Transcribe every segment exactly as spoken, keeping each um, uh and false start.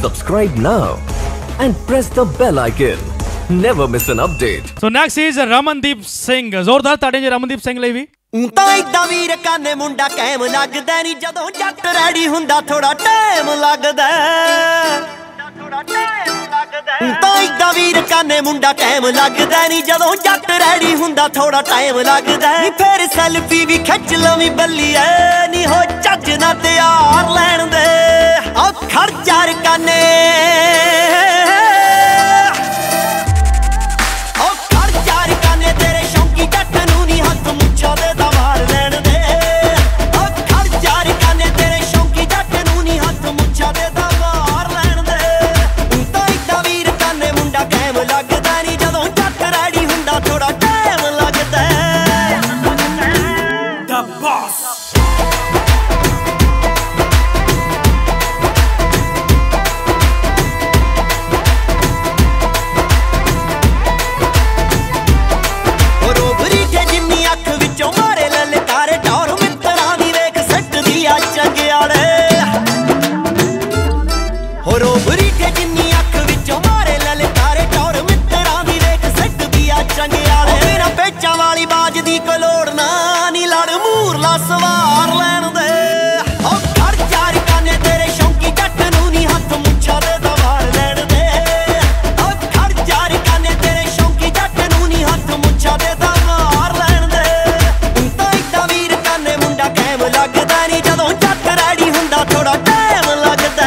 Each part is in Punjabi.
Subscribe now and press the bell icon. Never miss an update. So next is Ramandeep Singh. जोरदार ताड़ियां जी Ramandeep Singh ਲਈ ਵੀ। ਤਾਂ ਇਦਾਂ ਵੀਰ ਕਾਨੇ ਮੁੰਡਾ ਕਾਇਮ ਲੱਗਦਾ ਨਹੀਂ ਜਦੋਂ ਜੱਟ ਰੈਡੀ ਹੁੰਦਾ ਥੋੜਾ ਟਾਈਮ ਲੱਗਦਾ ਥੋੜਾ ਟਾਈਮ ਲੱਗਦਾ ਤਾਂ ਇਦਾਂ ਵੀਰ ਕਾਨੇ ਮੁੰਡਾ ਕਾਇਮ ਲੱਗਦਾ ਨਹੀਂ ਜਦੋਂ ਜੱਟ ਰੈਡੀ ਹੁੰਦਾ ਥੋੜਾ ਟਾਈਮ ਲੱਗਦਾ ਨੀ ਫੇਰ ਸੈਲਫੀ ਵੀ ਖਿੱਚ ਲਵੀਂ ਬੱਲੀਏ ਨੀ ਹੋ ਚੱਜ ਨਾ ਤਿਆਰ ਲੈਣ ਦੇ ਆ ਖੜ ਚਾਰ ਕਾਨੇ ਸਵਾਰ ਲੈਣ ਦੇ ਉਹ ਖੜ ਚਾਰ ਕਾਨੇ ਤੇਰੇ ਸ਼ੌਂਕੀ ਜੱਟ ਨੂੰ ਨੀ ਹੱਥ ਮੁੱਛਾਂ ਦੇ ਦਵਾਰ ਲੈਣ ਦੇ ਉਹ ਖੜ ਚਾਰ ਕਾਨੇ ਤੇਰੇ ਸ਼ੌਂਕੀ ਜੱਟ ਨੂੰ ਨੀ ਹੱਥ ਮੁੱਛਾਂ ਦੇ ਦਵਾਰ ਲੈਣ ਦੇ ਤਾਂ ਇਦਾਂ ਵੀਰ ਕਾਨੇ ਮੁੰਡਾ ਕਾਇਮ ਲੱਗਦਾ ਨੀ ਜਦੋਂ ਜੱਟ ਰੈਡੀ ਹੁੰਦਾ ਥੋੜਾ ਟਾਈਮ ਲੱਗਦਾ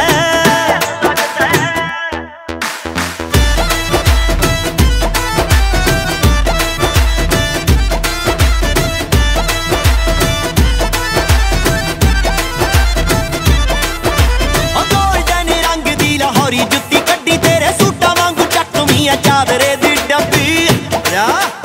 ਜੁੱਤੀ ਕੱਢੀ ਤੇਰੇ ਸੂਟਾਂ ਵਾਂਗੂ ਚੱਕਵੀਂ ਆ ਚਾਦਰੇ ਦੀ ਡੱਬੀ ਆ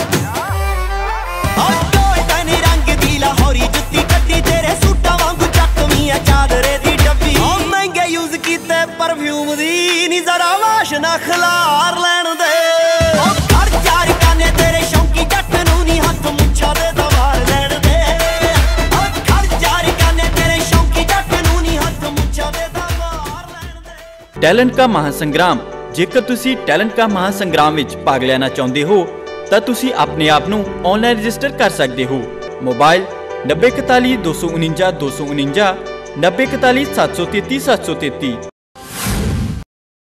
ਗੋਲਡਨ ਰੰਗ ਦੀ ਲਾਹੌਰੀ ਜੁੱਤੀ ਕੱਢੀ ਤੇਰੇ ਸੂਟਾਂ ਵਾਂਗੂ ਚੱਕਵੀਂ ਆ ਚਾਦਰੇ ਦੀ ਡੱਬੀ ਉਹ ਮਹਿੰਗੇ ਯੂਜ਼ ਕੀਤੇ ਪਰਫਿਊਮ ਦੀ ਨੀ ਜ਼ਰਾ ਵਾਸ਼ਨਾ ਖਿਲਾਰ ਲੈਣ ਦੇ ਉਹ ਖੜ ਚਾਰ ਕਾਨੇ ਤੇਰੇ ਸ਼ੌਂਕੀ ਜੱਟ ਨੂੰ ਨੀ ਹੱਥ ਮੁੱਛਾਂ ਦੇ ਦਵਾਰ ਲੈਣ ਦੇ ਉਹ ਖੜ ਚਾਰ ਕਾਨੇ ਤੇਰੇ ਸ਼ੌਂਕੀ ਜੱਟ ਨੂੰ ਨੀ ਹੱਥ ਮੁੱਛਾਂ ਦੇ टैलेंट का महासंग्राम जेकर तुसी टैलेंट का महासंग्राम विच भाग लेना चाहते हो तो तुसी अपने आप नू ऑनलाइन रजिस्टर कर सकते हो। मोबाइल नब्बे इकताली दो सौ उनंजा दो सौ उनंजा नब्बे इकताली सत्त सौ तेती सत्त सौ तेती।